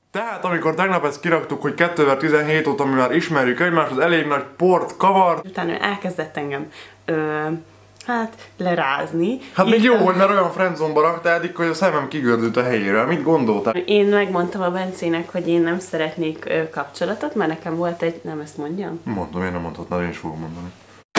Tehát amikor tegnap ezt kiraktuk, hogy 2017 óta mi már ismerjük egymást, az elég nagy port kavart. Utána elkezdett engem lerázni. Hát még jó, hogy mert olyan friendzone-ba raktál eddig, hogy a szemem kigördült a helyéről. Mit gondoltál? Én megmondtam a Bencének, hogy én nem szeretnék kapcsolatot, mert nekem volt egy... Nem ezt mondjam? Mondom, én nem mondhatnál, én is fogom mondani.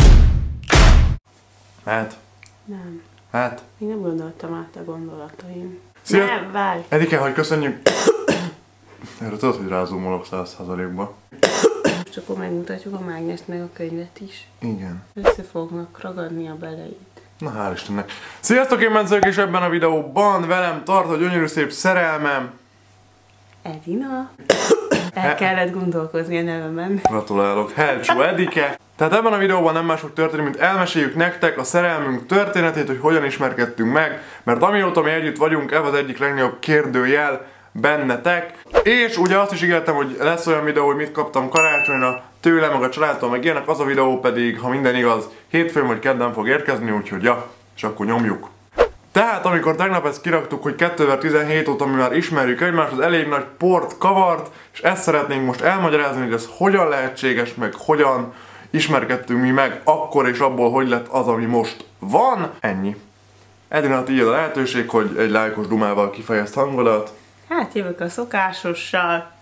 Hát? Nem. Hát? Én nem gondoltam át a gondolataim. Szia! Nem, várj! Edike, hogy köszönjük! Erre tudod, hogy rázumolok 100%-ba. Most akkor megmutatjuk a mágnest meg a könyvet is. Igen. Össze fognak ragadni a beleit. Na hál' Istennek. Sziasztok, én Bence és ebben a videóban velem tart a gyönyörű szép szerelmem. Edina? El kellett gondolkozni a nevemen. Gratulálok. Helcsú Edike. Tehát ebben a videóban nem más fog történni, mint elmeséljük nektek a szerelmünk történetét, hogy hogyan ismerkedtünk meg, mert amióta mi együtt vagyunk, ez az egyik legnagyobb kérdőjel bennetek. És ugye azt is ígértem, hogy lesz olyan videó, hogy mit kaptam karácsonyra tőlem, meg a családtól, meg ilyenek, az a videó pedig, ha minden igaz, hétfőn vagy kedden fog érkezni, úgyhogy ja, és akkor nyomjuk. Tehát amikor tegnap ezt kiraktuk, hogy 2017 óta mi már ismerjük egymást, az elég nagy port kavart, és ezt szeretnénk most elmagyarázni, hogy ez hogyan lehetséges, meg hogyan ismerkedtünk mi meg akkor, és abból hogy lett az, ami most van. Ennyi. Edina, így a lehetőség, hogy egy lájkos dumával kifejezd hangodat. Hát jövök a szokásossal.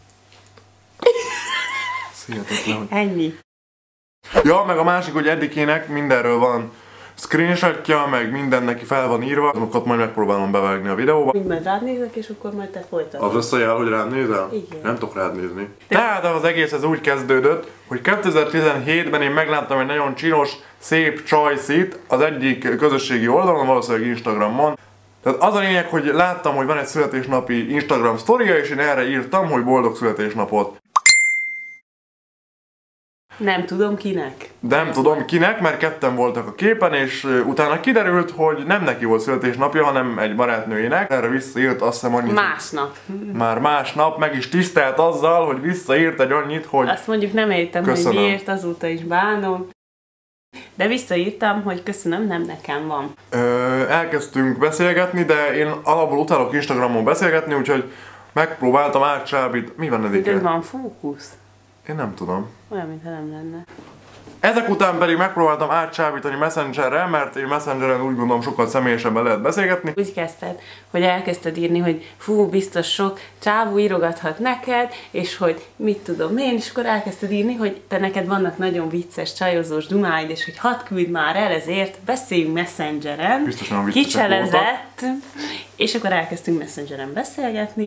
Hihetetlen. Ennyi. Ja, meg a másik, hogy Edikének mindenről van screenshotja, meg minden neki fel van írva, azokat majd megpróbálom bevágni a videóba. Mind majd rád nézek, és akkor majd te folytatod. Az lesz a jel, hogy rád nézel? Igen. Nem tudok rád nézni. Tehát az egész ez úgy kezdődött, hogy 2017-ben én megláttam egy nagyon csinos, szép csajszit az egyik közösségi oldalon, valószínűleg Instagramon. Tehát az a lényeg, hogy láttam, hogy van egy születésnapi Instagram sztoria, és én erre írtam, hogy boldog születésnapot. Nem tudom kinek. De nem tudom kinek, mert ketten voltak a képen, és utána kiderült, hogy nem neki volt születésnapja, hanem egy barátnőjének. Erre visszaírt azt hiszem annyit. Másnap. Már másnap meg is tisztelt azzal, hogy visszaírt egy annyit, hogy... Azt mondjuk nem értem, köszönöm. hogy miért, azóta is bánom. De visszaírtam, hogy köszönöm, nem nekem van. Elkezdtünk beszélgetni, de én alapból utálok Instagramon beszélgetni, úgyhogy megpróbáltam átcsábít. Mi van Edike? De van fókusz. Én nem tudom. Olyan, mintha nem lenne. Ezek után pedig megpróbáltam átcsábítani Messengerre, mert én Messengeren úgy gondolom sokkal személyesebben lehet beszélgetni. Úgy kezdted, hogy elkezdted írni, hogy fú, biztos sok csávó írogathat neked, és hogy mit tudom én, és akkor elkezdted írni, hogy te neked vannak nagyon vicces, csajozós dumáid, és hogy hadd küld már el, ezért beszéljünk Messengeren. Biztosan viccesek Kicselezett, és akkor elkezdtünk Messengeren beszélgetni.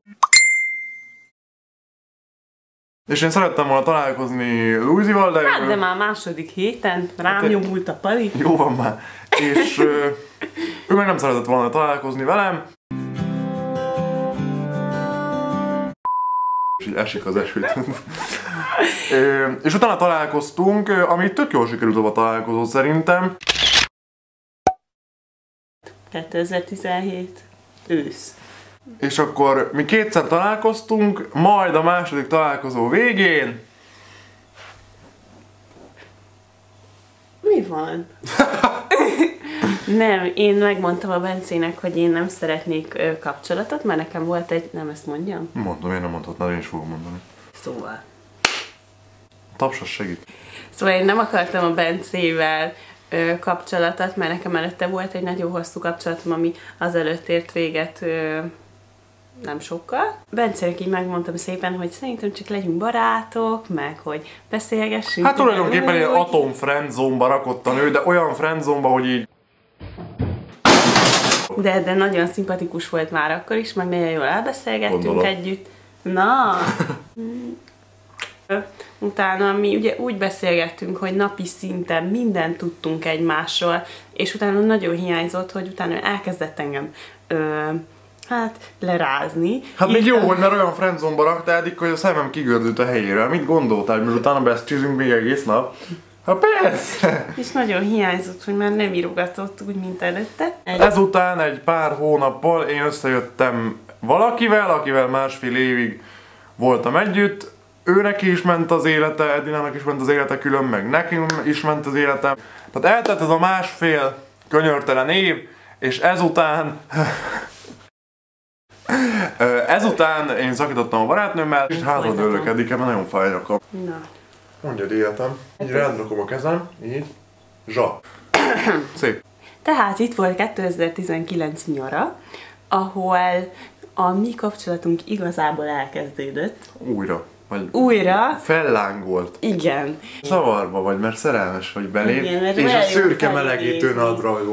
És én szerettem volna találkozni Luizival, de... Hát, de már második héten rám nyomult a pali. Jó van már. És ő meg nem szeretett volna találkozni velem. És így esik az eső. És utána találkoztunk, ami tök jól sikerült a találkozó szerintem. 2017 ősz. És akkor mi kétszer találkoztunk, majd a második találkozó végén... Mi van? Nem, én megmondtam a Bencének, hogy én nem szeretnék kapcsolatot, mert nekem volt egy... Nem ezt mondjam? Mondom, én nem mondhatnál, én is fogom mondani. Szóval. Tapsas segít. Szóval én nem akartam a Bencével kapcsolatot, mert nekem előtte volt egy nagyon hosszú kapcsolatom, ami azelőtt ért véget nem sokkal. Bencének így megmondtam szépen, hogy szerintem csak legyünk barátok, meg hogy beszélgessünk. Hát tulajdonképpen egy atom friendzone-ba rakott a nő, de olyan friendzone-ba, hogy így... De nagyon szimpatikus volt már akkor is, meg nagyon jól elbeszélgettünk Gondolom. együtt. Na! Utána mi ugye úgy beszélgettünk, hogy napi szinten mindent tudtunk egymásról, és utána nagyon hiányzott, hogy utána elkezdett engem lerázni. Hát még jó, hogy mert olyan friendzone-ba raktál eddig, hogy a szemem kigördült a helyéről. Mit gondoltál, hogy utána beszélünk még egész nap? Hát persze! És nagyon hiányzott, hogy már nem írogatott úgy, mint előtte. Ezután egy pár hónappal én összejöttem valakivel, akivel másfél évig voltam együtt. Őnek is ment az élete, Edinának is ment az élete, külön meg nekem is ment az életem. Tehát eltelt ez a másfél könyörtelen év, és ezután Ezután én szakítottam a barátnőmmel, és hátradőlök eddig, mert nagyon fáj rakam. Na. Mondjad életem. Így rád rakom a kezem, így. Zsa. Szép. Tehát itt volt 2019 nyara, ahol a mi kapcsolatunk igazából elkezdődött. Újra. Fellángolt. Igen. Zavarba vagy, mert szerelmes vagy belém, igen, és a szürke melegítő nadrajgó.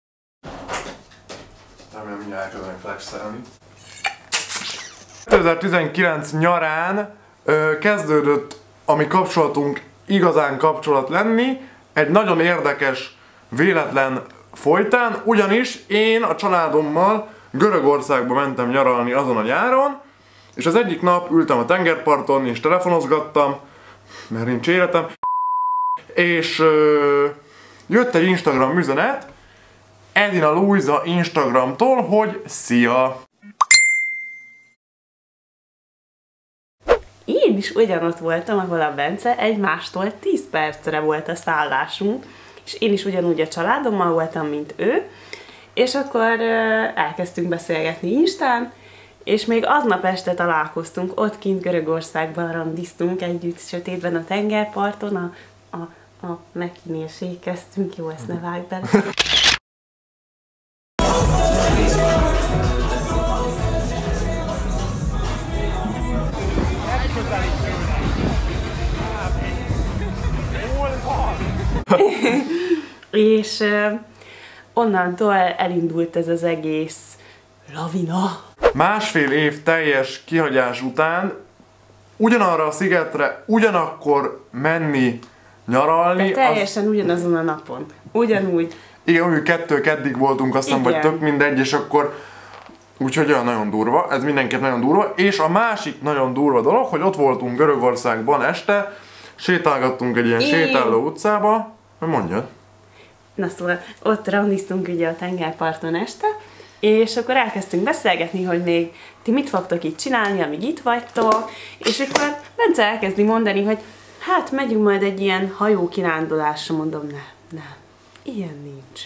Remélem, mindjárt elkezdenek flexelni. 2019 nyarán kezdődött a mi kapcsolatunk igazán kapcsolat lenni, egy nagyon érdekes, véletlen folytán, ugyanis én a családommal Görögországba mentem nyaralni azon a nyáron, és az egyik nap ültem a tengerparton és telefonozgattam, mert nincs életem, és jött egy Instagram üzenet Edina Luisa Instagramtól, hogy szia! Én is ugyanott voltam, ahol a Bence, egymástól 10 percre volt a szállásunk, és én is ugyanúgy a családommal voltam, mint ő, és akkor elkezdtünk beszélgetni Instán, és még aznap este találkoztunk, ott kint Görögországban randiztunk együtt, sötétben a tengerparton, a Mekinél sékeztünk, jó, ezt ne vágj bele. És onnantól elindult ez az egész lavina. Másfél év teljes kihagyás után ugyanarra a szigetre ugyanakkor menni nyaralni. De teljesen ugyanazon a napon. Ugyanúgy. Igen, úgy keddig voltunk, aztán vagy tök mindegy, és akkor úgyhogy olyan nagyon durva, ez mindenképp nagyon durva. És a másik nagyon durva dolog, hogy ott voltunk Görögországban este, sétálgattunk egy ilyen sétáló utcába, hogy mondjad. Na szóval ott randiztunk ugye a tengerparton este, és akkor elkezdtünk beszélgetni, hogy még ti mit fogtok itt csinálni, amíg itt vagytok, és akkor Bence elkezdi mondani, hogy hát megyünk majd egy ilyen hajó kirándulásra, mondom, nem, ilyen nincs.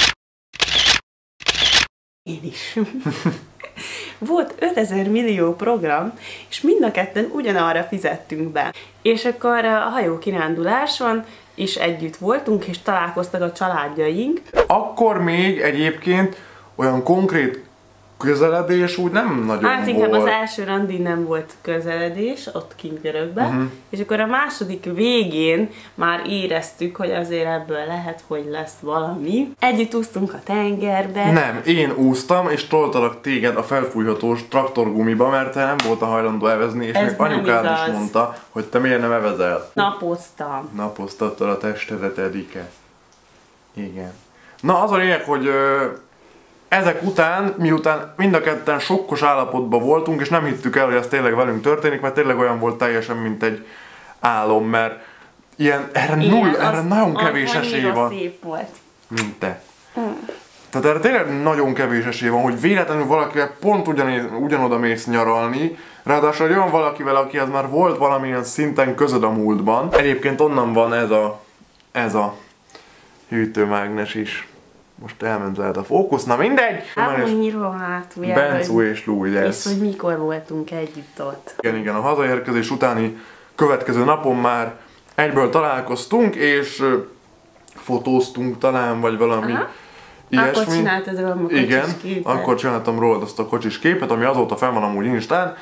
Én is. Volt 5000 millió program, és mind a ketten ugyanarra fizettünk be. És akkor a hajó kiránduláson is együtt voltunk, és találkoztak a családjaink. Akkor még egyébként olyan konkrét közeledés úgy nem nagyon volt. Hát inkább az első randi nem volt közeledés, ott kint Görögben, és akkor a második végén már éreztük, hogy azért ebből lehet, hogy lesz valami. Együtt úsztunk a tengerbe. Nem, én úsztam, és toltalak téged a felfújhatós traktorgumiba, mert te nem voltál hajlandó evezni, és még anyukád is mondta, hogy te miért nem evezel. Napoztam. Napoztattad a testedet, Edike. Igen. Na, az a lényeg, hogy ezek után, miután mind a ketten sokkos állapotban voltunk, és nem hittük el, hogy ez tényleg velünk történik, mert tényleg olyan volt teljesen, mint egy álom, mert erre nagyon kevés esély van. Szép volt. Mint te. Tehát erre tényleg nagyon kevés esély van, hogy véletlenül valakivel pont ugyanoda mész nyaralni, ráadásul olyan valakivel, akihez már volt valamilyen szinten közöd a múltban. Egyébként onnan van ez a hűtőmágnes is. Most elment lehet a fókusz, na mindegy! Bencu és Louis. És hogy mikor voltunk együtt ott. Igen, a hazaérkezés utáni következő napon már egyből találkoztunk, és fotóztunk talán, vagy valami ilyesmi. Akkor csináltad róla a kocsis képet. Akkor csináltam rólad azt a kocsis képet, ami azóta fenn van amúgy Instán.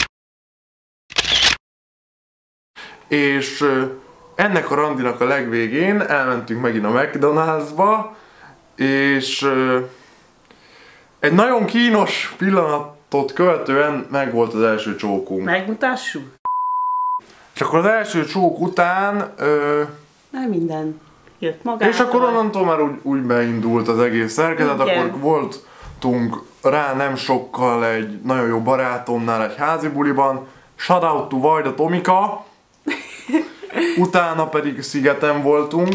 És ennek a randinak a legvégén elmentünk megint a McDonald'sba, és egy nagyon kínos pillanatot követően megvolt az első csókunk. Megmutassuk? És akkor az első csók után már minden jött magától. És akkor onnantól már úgy beindult az egész szerkezet, akkor voltunk rá nem sokkal egy nagyon jó barátomnál egy házi buliban, shoutout to Vajda Tomika, utána pedig szigeten voltunk.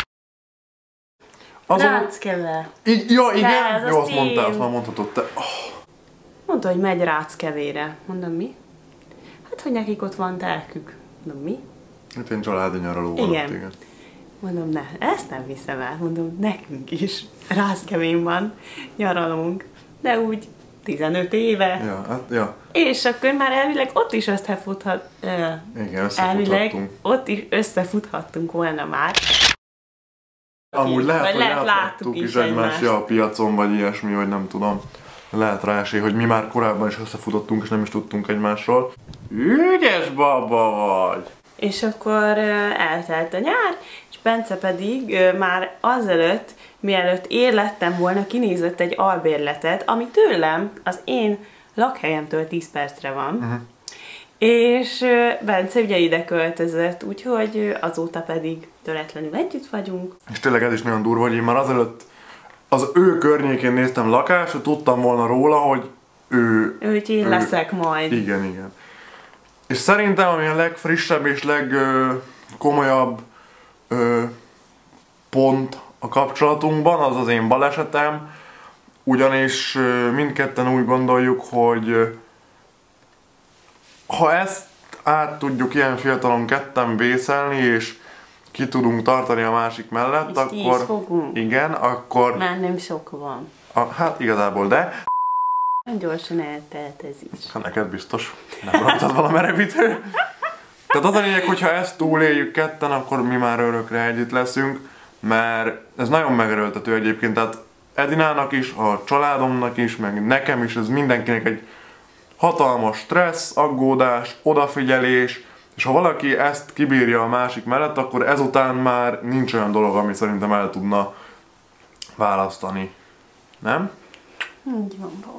Ráckeve. Ja, igen? Jó, azt mondtál, azt már mondhatod te. Mondta, hogy megy Ráckevére. Mondom, mi? Hát, hogy nekik ott van telkük. Mondom, mi? Hát én családi nyaraló vagyok, igen. Mondom, ne, ezt nem viszem el. Mondom, nekünk is Ráckevén van, nyaralunk. De úgy 15 éve. Ja, hát, ja. És akkor már elvileg ott is Igen, elvileg ott is összefuthattunk volna már. Amúgy lehet, hogy láttuk láthattuk is egymást a piacon, vagy ilyesmi, vagy nem tudom. Lehet rá esély, hogy mi már korábban is összefutottunk, és nem is tudtunk egymásról. Ügyes baba vagy! És akkor eltelt a nyár, és Bence pedig már azelőtt, mielőtt én lettem volna, kinézett egy albérletet, ami tőlem, az én lakhelyemtől 10 percre van. És Bence ugye ide költözött, úgyhogy azóta pedig töretlenül együtt vagyunk. És tényleg ez is nagyon durva, hogy én már azelőtt az ő környékén néztem lakást, hogy tudtam volna róla, hogy Hogy én leszek majd. Igen, igen. És szerintem ami a legfrissebb és legkomolyabb pont a kapcsolatunkban, az az én balesetem, ugyanis mindketten úgy gondoljuk, hogy ha ezt át tudjuk ilyen fiatalon ketten vészelni, és ki tudunk tartani a másik mellett, és akkor... fogunk. Igen, akkor... Már nem sok van. Hát igazából, de... Gyorsan eltelt ez is. Hát neked biztos. Nem raktad valami merevítő. Tehát az a lényeg, hogyha ezt túléljük ketten, akkor mi már örökre együtt leszünk, mert ez nagyon megerőltető egyébként, tehát Edinának is, a családomnak is, meg nekem is, ez mindenkinek egy hatalmas stressz, aggódás, odafigyelés, és ha valaki ezt kibírja a másik mellett, akkor ezután már nincs olyan dolog, ami szerintem el tudna választani. Nem? Így van, Bob.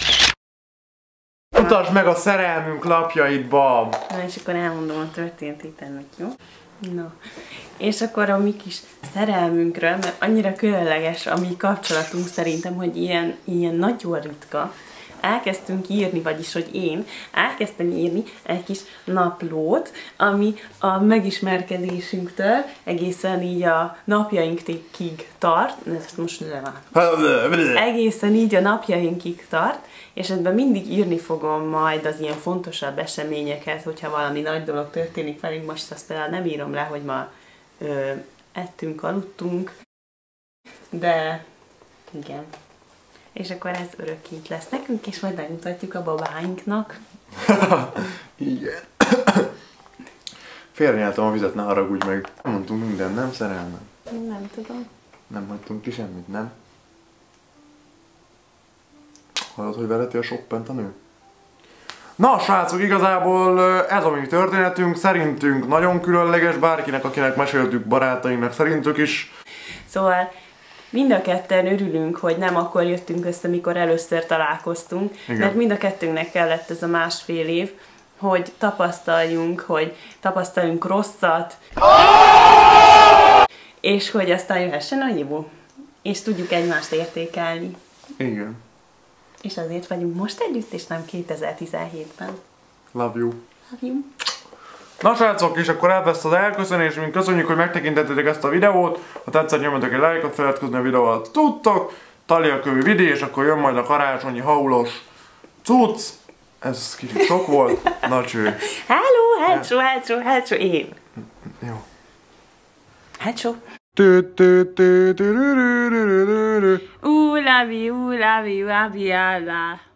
Mutasd meg a szerelmünk lapjait, Bab! Na, és akkor elmondom a történetét ennek, jó? Na. És akkor a mi kis szerelmünkről, mert annyira különleges a mi kapcsolatunk szerintem, hogy ilyen nagyon ritka, elkezdtünk írni, vagyis hogy én elkezdtem írni egy kis naplót, ami a megismerkedésünktől egészen így a napjainkig tart, ezt most egészen így a napjainkig tart, és ebben mindig írni fogom majd az ilyen fontosabb eseményeket, hogyha valami nagy dolog történik velünk, most azt például nem írom le, hogy ma ettünk, aludtunk, de igen. És akkor ez örökké itt lesz nekünk, és majd megmutatjuk a babáinknak. Igen. Félrenyeltem a vizet, ne haragudj meg. Nem mondtunk minden, nem szerelmem? Nem tudom. Nem hagytunk ki semmit, nem? Hallod, hogy vereti a soppent a nő? Na, srácok, igazából ez a mi történetünk, szerintünk nagyon különleges, bárkinek, akinek meséltük, barátainknak, szerintük is. Szóval mind a ketten örülünk, hogy nem akkor jöttünk össze, mikor először találkoztunk, igen. Mert mind a kettőnknek kellett ez a másfél év, hogy tapasztaljunk rosszat, és hogy aztán jöhessen a jó, és tudjuk egymást értékelni. Igen. És azért vagyunk most együtt, és nem 2017-ben. Love you. Love you. Na srácok, és akkor elvesz az elköszönésünk. Köszönjük, hogy megtekintettétek ezt a videót. Ha tetszett, nyomjatok egy lájkot, feliratkozni a videóval tudtok. Talia kövi vidé, és akkor jön majd a karácsonyi haulos cucc. Ez kicsit sok volt. Na cső. Hello, én. Jó. Hello. Love Love you, love you, love you.